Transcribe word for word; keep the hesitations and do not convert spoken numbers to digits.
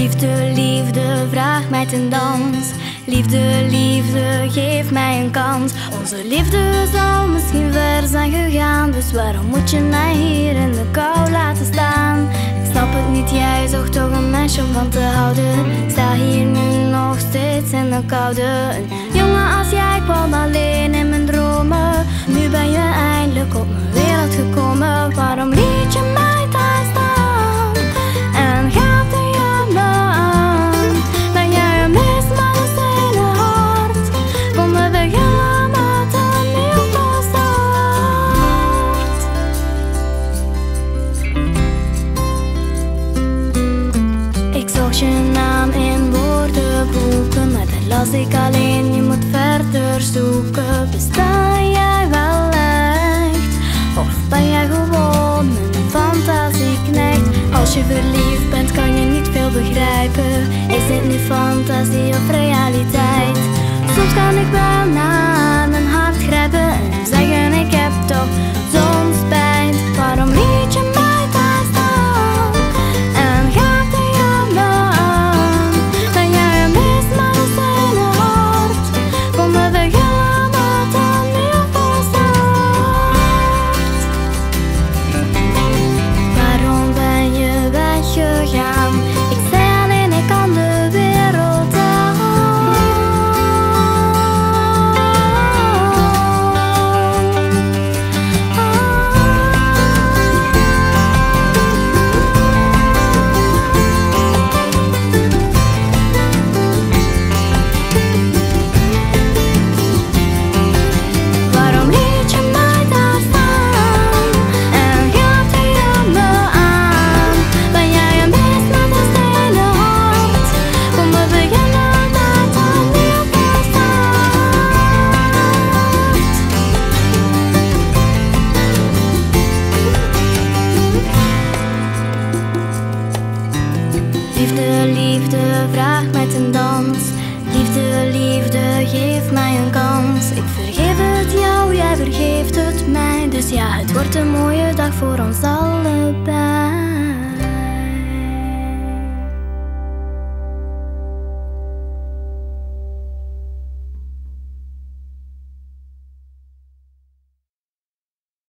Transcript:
Liefde, liefde, vraag mij ten dans. Liefde, liefde, geef mij een kans. Onze liefde zal misschien ver zijn gegaan, dus waarom moet je mij hier in de kou laten staan? Ik snap het niet, jij zocht toch een meisje om van te houden. Ik sta hier nu nog steeds in de koude. Een jongen als jij kwam alleen in mijn dromen. Nu ben je eindelijk op mijn wereld gekomen. Waarom liet je mij daar staan en gaat er je me aan? Ben jij een mis met een stenen hart? Kom we beginnen met een nieuw start. Ik zocht je naam in woordenboeken, maar daar las ik alleen, je moet verder zoeken. Besta jij wel echt? Of ben jij gewoon een fantasieknecht? Als je verliefd bent kan je niet veel begrijpen. Is dit nu fantasie of realiteit? Soms kan ik wel naar mijn hart grijpen en zeggen ik heb toch zo'n spijt. Waarom liet je mij daar staan en gaat er je me aan? Ben jij een mis met een stenen hart? Kom we beginnen met een nieuw start. Waarom ben je weggegaan? Ik zei alleen ik kan de wereld aan. Waarom liet je mij daar staan en gaat er je me aan? Ben jij een beest met een stenen hart? Kom we beginnen met een nieuw start. Liefde, liefde, vraag mij ten dans. Liefde, liefde, geef mij een kans. Ik vergeef het jou, jij vergeeft het mij. Dus ja, het wordt een mooie dag voor ons allebei.